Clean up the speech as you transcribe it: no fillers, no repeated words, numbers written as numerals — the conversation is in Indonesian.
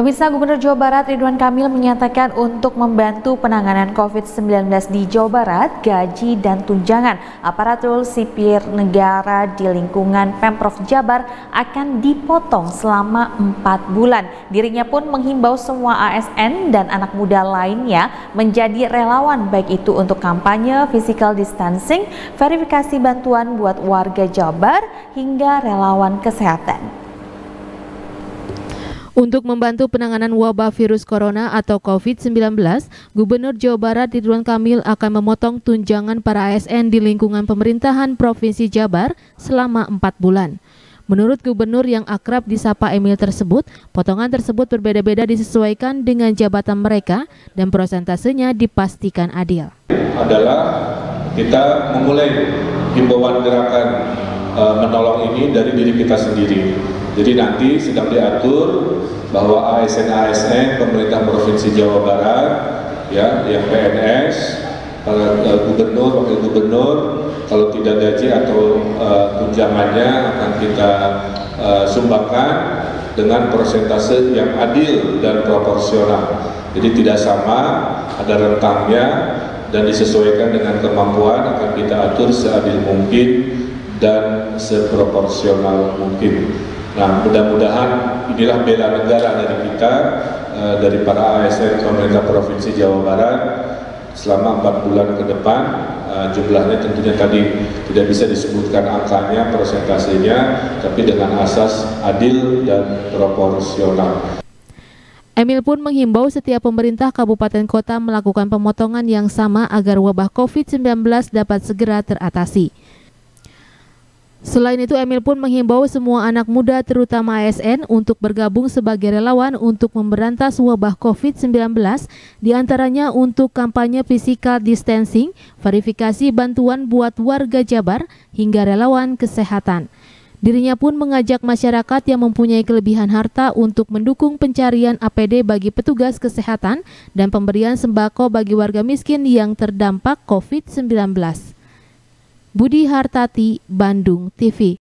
Pemirsa, Gubernur Jawa Barat Ridwan Kamil menyatakan untuk membantu penanganan COVID-19 di Jawa Barat, gaji dan tunjangan aparatur sipil negara di lingkungan Pemprov Jabar akan dipotong selama 4 bulan. Dirinya pun menghimbau semua ASN dan anak muda lainnya menjadi relawan, baik itu untuk kampanye physical distancing, verifikasi bantuan buat warga Jabar, hingga relawan kesehatan. Untuk membantu penanganan wabah virus corona atau COVID-19, Gubernur Jawa Barat Ridwan Kamil akan memotong tunjangan para ASN di lingkungan pemerintahan Provinsi Jabar selama 4 bulan. Menurut Gubernur yang akrab disapa Emil tersebut, potongan tersebut berbeda-beda disesuaikan dengan jabatan mereka dan prosentasenya dipastikan adil. Adalah kita memulai himbauan gerakan menolong ini dari diri kita sendiri. Jadi nanti sedang diatur bahwa ASN pemerintah Provinsi Jawa Barat, ya, yang PNS, gubernur, wakil gubernur, kalau tidak gaji atau tunjangannya akan kita sumbangkan dengan persentase yang adil dan proporsional. Jadi tidak sama, ada rentangnya dan disesuaikan dengan kemampuan, akan kita atur seadil mungkin dan seproporsional mungkin. Nah, mudah-mudahan inilah bela negara dari kita, dari para ASN pemerintah Provinsi Jawa Barat selama 4 bulan ke depan. Jumlahnya tentunya tadi tidak bisa disebutkan angkanya, persentasenya, tapi dengan asas adil dan proporsional. Emil pun menghimbau setiap pemerintah kabupaten kota melakukan pemotongan yang sama agar wabah COVID-19 dapat segera teratasi. Selain itu, Emil pun menghimbau semua anak muda terutama ASN untuk bergabung sebagai relawan untuk memberantas wabah COVID-19, diantaranya untuk kampanye physical distancing, verifikasi bantuan buat warga Jabar, hingga relawan kesehatan. Dirinya pun mengajak masyarakat yang mempunyai kelebihan harta untuk mendukung pencarian APD bagi petugas kesehatan dan pemberian sembako bagi warga miskin yang terdampak COVID-19. Budi Hartati, Bandung TV.